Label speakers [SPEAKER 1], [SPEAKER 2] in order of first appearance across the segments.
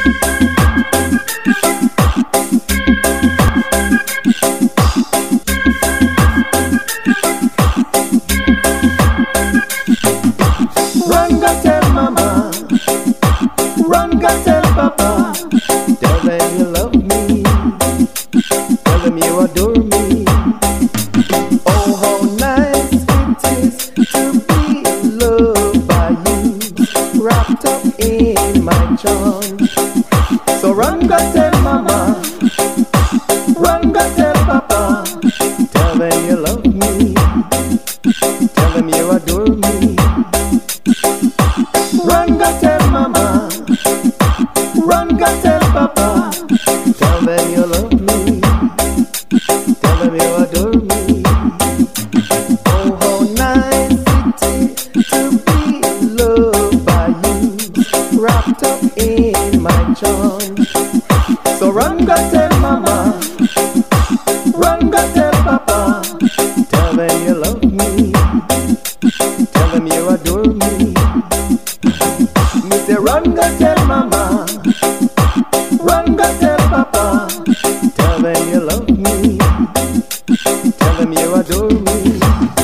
[SPEAKER 1] Run, go tell mama. Run, go tell papa. Tell them you love me. Tell them you adore me. Oh, how nice it is to be loved by you, wrapped up in my charms. So run, go tell mama. Run, go tell papa. Tell them you love me. Tell them you adore me. Run, go tell mama. Run, go tell papa. Tell them you love me. Tell them you adore me. Oh, how nice it is to be loved by you, wrapped up in my charms. So run, go tell mama. Run, go tell papa. Tell them you love me. Tell them you adore me. Me say run, go tell mama. Run, go tell papa. Tell them you love me. Tell them you adore me.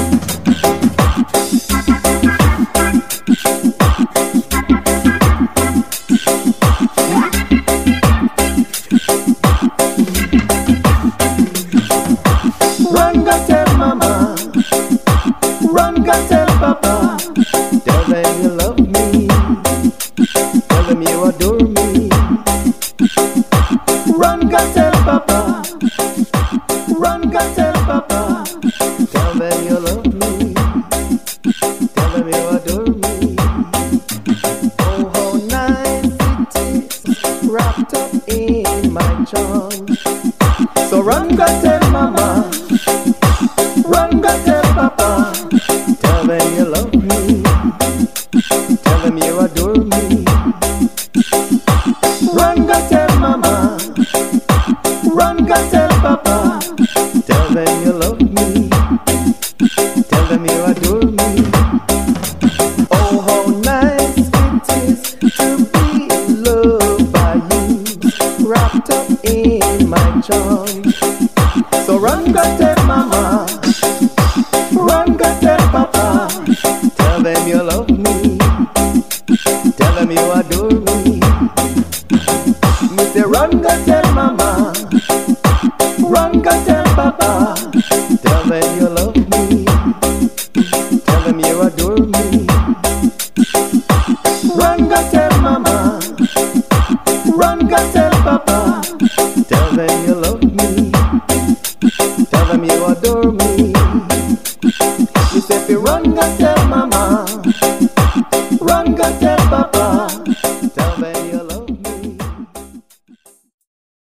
[SPEAKER 1] Run, go tell mama. Run, go tell papa. Tell them you love me. Tell them you adore me. Run, go tell papa. Run, go tell papa. Tell them you love me. Tell them you adore me. Oh, how nice it is, wrapped up in my charms. So run, go tell mama. Run, go tell papa. Tell them you love me. Tell them you adore me. Run, go tell mama. Run, go tell papa. Tell them you love me. Tell them you adore me. Oh, how nice it is to be loved by you, wrapped up in my charms. So run, go tell mama. Run, go tell papa. Tell them you love me. Tell them you adore me. Me say run, go tell mama. Run, go tell papa. Tell them you love me. Tell them you adore me. Run, go tell mama. Run, go tell papa. Tell them you love me. Tell them you adore me. Me say fi run, go tell mama. Run, go tell papa.